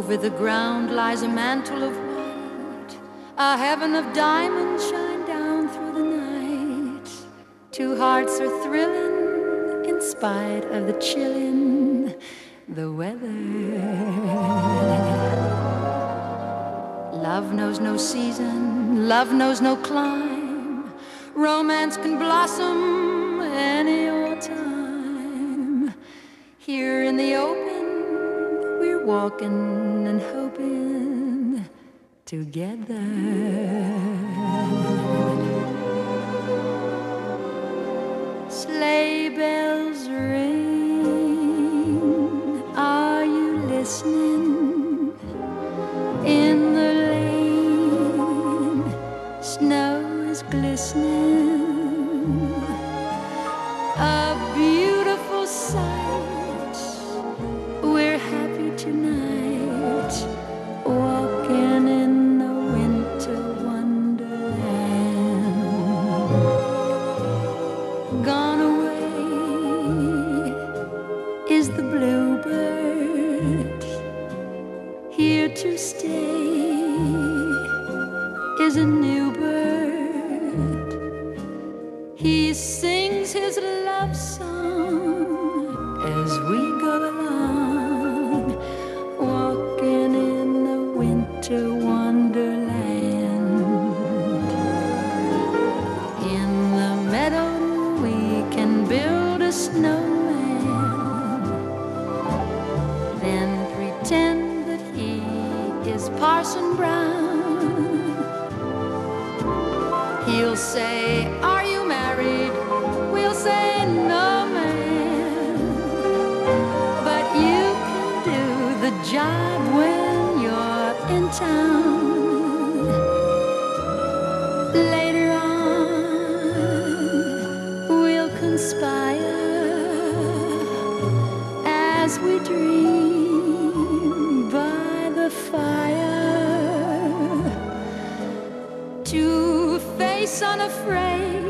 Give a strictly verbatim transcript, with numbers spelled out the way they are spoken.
Over the ground lies a mantle of white, a heaven of diamonds shine down through the night. Two hearts are thrilling in spite of the chilling the weather. Love knows no season, love knows no clime. Romance can blossom any old time. Here in the open, we're walking and hoping together. Sleigh bells ring, are you listening? In the lane, snow is glistening. A beautiful sight, we're happy tonight, walking in the winter wonderland. Gone away is the bluebird, here to stay is a new bird. He sings his love song as we go along, walking in the winter wonderland. In the meadow we can build a snowman, then pretend that he is Parson Brown. He'll say, are you married? We'll say, no, man. But you can do the job when you're in town. Later on, we'll conspire as we dream by the fire to face unafraid